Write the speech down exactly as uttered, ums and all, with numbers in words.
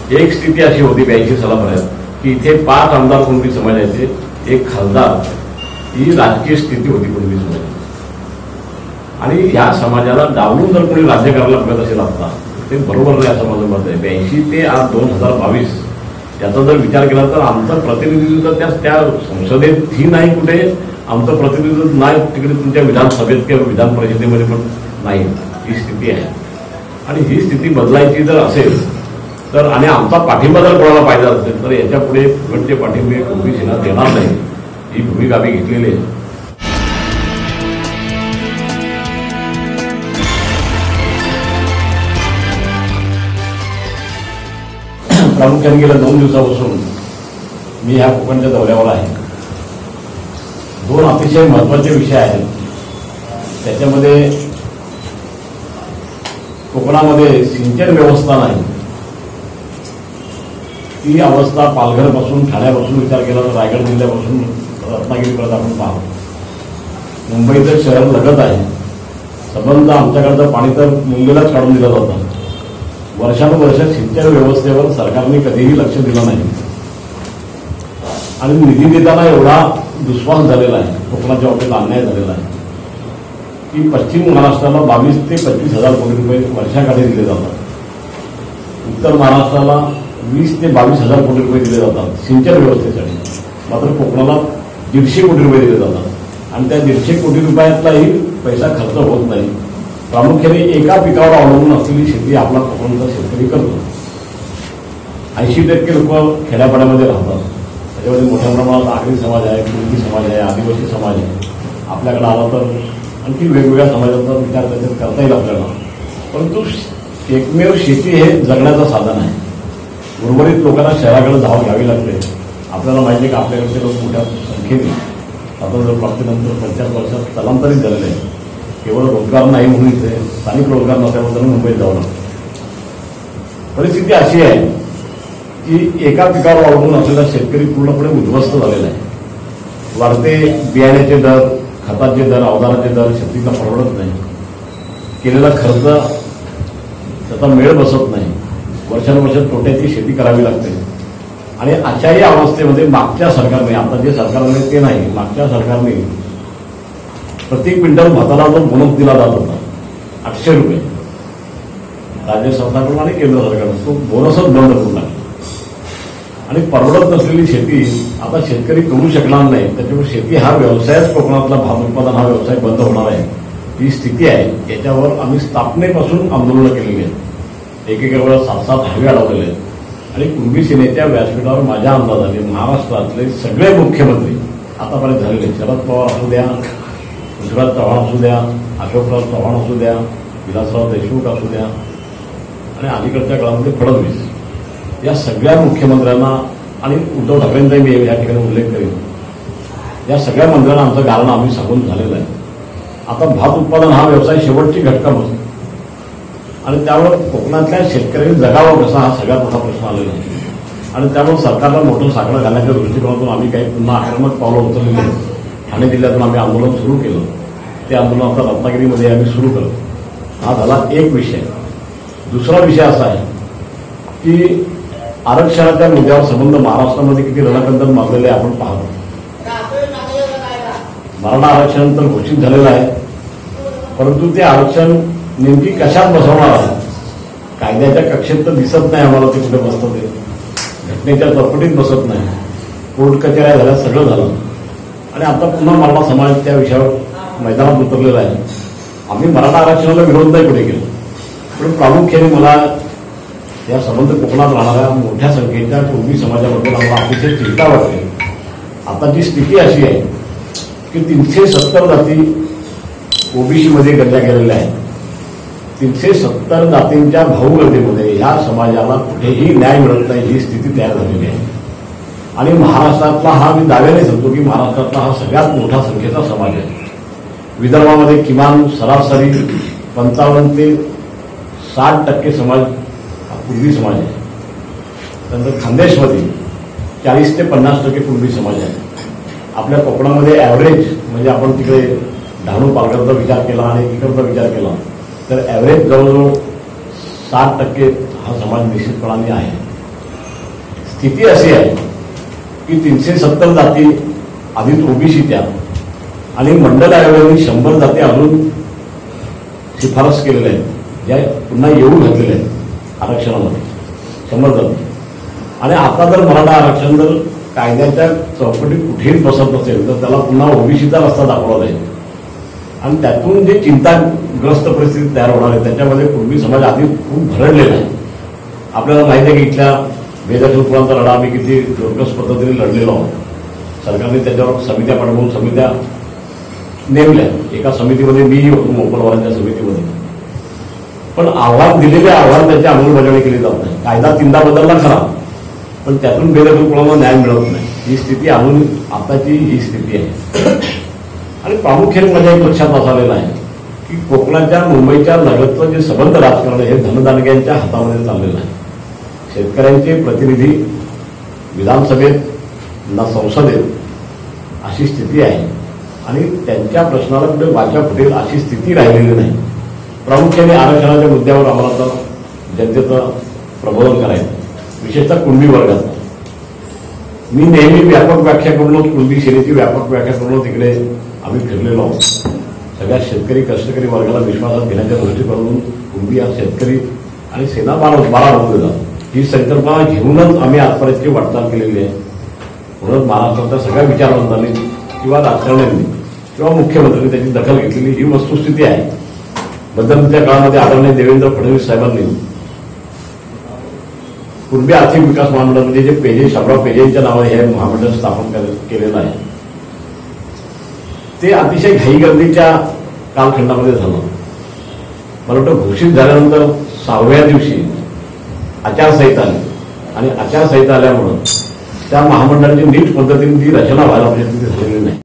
एक स्थिती अशी होती ब्याऐंशी सालापर्यंत की इथे पाच आमदार कुणबी समाजाचे, एक खासदार, ही राजकीय स्थिती होती कुणबी समाजाची. आणि या समाजाला डावलून जर कोणी राज्य करायला बघत असेल आता ते बरोबर नाही असं माझं मत आहे. ब्याऐंशी ते आज दोन हजार बावीस याचा जर विचार केला तर आमचं प्रतिनिधित्व त्या त्या संसदेतही नाही, कुठे आमचं प्रतिनिधित्व नाही तिकडे तुमच्या विधानसभेत किंवा विधान परिषदेमध्ये पण नाही. ही स्थिती आहे आणि ही स्थिती बदलायची जर असेल तर आणि आमचा पाठिंबा जर कोणाला पाहिजे असेल तर याच्या पुढे फुकटचे पाठिंबे कुणबी सेना देणार नाही, ही भूमिका आम्ही घेतलेली आहे. प्रामुख्याने गेल्या दोन दिवसापासून मी ह्या कोकणच्या दौऱ्यावर आहे. दोन अतिशय महत्त्वाचे विषय आहेत. त्याच्यामध्ये कोकणामध्ये सिंचन व्यवस्था नाही, ती अवस्था पालघरपासून ठाण्यापासून विचार केला तर रायगड जिल्ह्यापासून रत्नागिरीपर्यंत आपण पाहतो. मुंबईचं शहर लगत आहे. संबंध आमच्याकडचं पाणी तर मुंबईलाच काढून दिलं जातं. वर्षानुवर्ष सिंचन व्यवस्थेवर सरकारने कधीही लक्ष दिलं नाही आणि निधी देताना एवढा दुस्वास झालेला आहे, कोकणाच्या बाबतीत अन्याय झालेला आहे की पश्चिम महाराष्ट्राला बावीस ते पंचवीस हजार कोटी रुपये वर्षाकाठी दिले जातात. उत्तर महाराष्ट्राला वीस ते बावीस हजार कोटी रुपये दिले जातात सिंचन व्यवस्थेसाठी. मात्र कोकणाला दीडशे कोटी रुपये दिले जातात आणि त्या दीडशे कोटी रुपयातलाही पैसा खर्च होत नाही. प्रामुख्याने एका पिकावर अवलंबून असलेली शेती आपला कोकणचा शेतकरी करतो. ऐंशी टक्के लोक खेड्यापाड्यामध्ये राहतात. त्याच्यामध्ये मोठ्या प्रमाणात आगरी समाज आहे, कुणबी समाज आहे, आदिवासी समाज आहे. आपल्याकडे आला तर आणखी वेगवेगळ्या समाजाचा विचार त्याच्यात करता येईल आपल्याला. परंतु एकमेव शेती हे जगण्याचं साधन आहे. उर्वरित लोकांना शहराकडे धाव घ्यावी लागते. आपल्याला माहिती आहे की आपल्याकडचे लोक मोठ्या संख्येने स्वातंत्र्य प्राप्तीनंतर पंचाहत्तर वर्षात स्थलांतरित झालेले आहे. केवळ रोजगार नाही म्हणून इथे स्थानिक रोजगार नसल्याबद्दल मुंबईत जावं लागतं. परिस्थिती अशी आहे की एका पिकावर अवलंबून असलेला शेतकरी पूर्णपणे उद्ध्वस्त झालेला आहे. वाढते बियाण्याचे दर, खताचे दर, अवजाराचे दर शेतीला परवडत नाही. केलेला खर्च त्याचा मेळ बसत नाही. वर्षानुवर्ष तोट्याची शेती करावी लागते आणि अशाही अवस्थेमध्ये मागच्या सरकारने, आता जे सरकार आहे ते नाही, मागच्या सरकारने प्रति क्विंटल भाताला जो बोनस दिला जात होता आठशे रुपये राज्य सरकारकडून आणि केंद्र सरकारकडून, तो बोनसच बंद करून टाकला आणि परवडत नसलेली शेती आता शेतकरी करू शकणार नाही. त्याच्यामुळे शेती हा व्यवसायच, कोकणातला भात उत्पादन हा व्यवसाय बंद होणार आहे, ही स्थिती आहे. याच्यावर आम्ही स्थापनेपासून आंदोलनं केलेली आहेत. एकेका वेळा सात सात हवे अडवलेले आहेत आणि कुणबी सेनेच्या व्यासपीठावर माझ्या अंदाजाने महाराष्ट्रातले सगळे मुख्यमंत्री आतापर्यंत झालेले, शरद पवार असू द्या, पृथ्वीराज चव्हाण असू द्या, अशोकराव चव्हाण असू द्या, विलासराव देशमुख असू द्या आणि अलीकडच्या काळामध्ये फडणवीस, या सगळ्या मुख्यमंत्र्यांना आणि उद्धव ठाकरेंचाही मी या ठिकाणी उल्लेख करेन, या सगळ्या मंत्र्यांना आमचं कारण आम्ही सांगून झालेलं आहे. आता भात उत्पादन हा व्यवसाय शेवटची घटका बसतो आणि त्यावर कोकणातल्या शेतकऱ्यांनी जगावं कसा हा सगळ्यात मोठा प्रश्न आलेला आहे. आणि त्यामुळे सरकारला मोठं साकडं घालण्याच्या दृष्टिकोनातून आम्ही काही पुन्हा आक्रमक पावलं उचललेली आहेत. ठाणे जिल्ह्यातून आम्ही आंदोलन सुरू केलं. ते आंदोलन आता रत्नागिरीमध्ये आम्ही सुरू केलं. हा झाला एक विषय. दुसरा विषय असा आहे की आरक्षणाच्या मुद्द्यावर संबंध महाराष्ट्रामध्ये किती रणकंदन मागलेले आपण पाहतो. मराठा आरक्षण तर घोषित झालेलं आहे, परंतु ते आरक्षण नेमकी कशात बसवणार आहे, कायद्याच्या कक्षेत तर दिसत नाही आम्हाला ते कुठे बसतं. ते घटनेच्या चौकटीत बसत नाही. कोर्ट कचेऱ्या झाल्या, सगळं झालं आणि आता पुन्हा मराठा समाज त्या विषयावर मैदानात उतरलेला आहे. आम्ही मराठा आरक्षणाला विरोध नाही कुठे केला, पण प्रामुख्याने मला या संबंध कोकणात राहणाऱ्या मोठ्या संख्येच्या कुणबी समाजाबद्दल आम्हाला अतिशय चिंता वाटते. आता जी स्थिती अशी आहे की तीनशे सत्तर जाती ओबीसीमध्ये गणल्या गेलेल्या आहेत. तीनशे सत्तर जातींच्या भाऊगर्दीमध्ये या समाजाला कुठेही न्याय मिळत नाही, ही स्थिती तयार झालेली आहे. आणि महाराष्ट्रातला हा, मी दाव्याने सांगतो की महाराष्ट्रातला हा सगळ्यात मोठा संख्येचा समाज आहे. विदर्भामध्ये किमान सरासरी पंचावन्न ते साठ टक्के समाज हा कुणबी समाज आहे. त्यानंतर खानदेशमध्ये चाळीस ते पन्नास टक्के कुणबी समाज आहे. आपल्या कोकणामध्ये ॲव्हरेज म्हणजे आपण तिकडे डहाणू पालघरचा विचार केला आणि इकडचा विचार केला तर ॲव्हरेज जवळजवळ साठ टक्के हा समाज निश्चितपणाने आहे. स्थिती अशी आहे की तीनशे सत्तर जाती आधीच ओबीसी त्या आणि मंडल आयोगाने शंभर जाती अजून शिफारस केलेल्या आहेत, ज्या पुन्हा येऊ घातलेल्या आहेत आरक्षणामध्ये शंभर जाती. आणि आता जर मराठा आरक्षण जर कायद्याच्या चौकटीत कुठेही बसत नसेल तर त्याला पुन्हा ओबीसीचा रस्ता दाखवला जाईल. आणि त्यातून जे चिंताग्रस्त परिस्थिती तयार होणार आहे त्याच्यामध्ये कुणबी समाज आधी खूप भरडलेला आहे. आपल्याला माहिती आहे की इथल्या बेदखलपुरांचा लढा आम्ही किती योग्यच पद्धतीने लढलेलो आहोत. सरकारने त्याच्यावर समित्या पाठवून समित्या नेमल्या. एका समितीमध्ये मीही होतो, मोपलवारांच्या समितीमध्ये. पण आव्हान दिलेले आव्हान त्याची अंमलबजावणी केली जात नाही. कायदा तीनदा बदलला खरा, पण त्यातून बेदखलपुरांना न्याय मिळत नाही. ही स्थिती अजून आताची ही स्थिती आहे. आणि प्रामुख्याने माझ्या एक लक्षात असलेलं आहे की कोकणाच्या मुंबईच्या लगतचं जे सबंध राजकारण हे धनदानग्यांच्या हातामध्ये चाललेलं आहे. शेतकऱ्यांचे प्रतिनिधी विधानसभेत ना संसदेत अशी स्थिती आहे आणि त्यांच्या प्रश्नाला कुठे वाचा फुटेल अशी स्थिती राहिलेली नाही. प्रामुख्याने आरक्षणाच्या मुद्द्यावर आम्हाला तर जनतेचं प्रबोधन करायचं, विशेषतः कुणबी वर्गात. मी नेहमी व्यापक व्याख्या करूनच कुणबी सेनेची व्यापक व्याख्या करूनच तिकडे आम्ही फिरलेलो आहोत. सगळ्या शेतकरी कष्टकरी वर्गाला विश्वासात घेण्याच्या दृष्टीकोनातून कुणबी हा शेतकरी आणि सेना बारा बारा होऊन जातात ही संकल्पना घेऊनच आम्ही आजपर्यंतची वाटचाल केलेली आहे. म्हणून महाराष्ट्रातल्या सगळ्या विचारवंतांनी किंवा राजकारण्यांनी किंवा मुख्यमंत्र्यांनी त्याची दखल घेतलेली ही वस्तुस्थिती आहे. मध्यंतरीच्या काळामध्ये आदरणीय देवेंद्र फडणवीस साहेबांनी कुणबी आर्थिक विकास महामंडळ म्हणजे जे पेजे शामराव पेजेंच्या नावाने हे महामंडळ स्थापन केलेलं आहे ते अतिशय घाईगर्दीच्या कालखंडामध्ये झालं. मला वाटतं घोषित झाल्यानंतर सहाव्या दिवशी आचारसंहिता आली आणि आचारसंहिता आल्यामुळं त्या महामंडळाची नीट पद्धतीने ती रचना व्हायला पाहिजे ती झालेली नाही.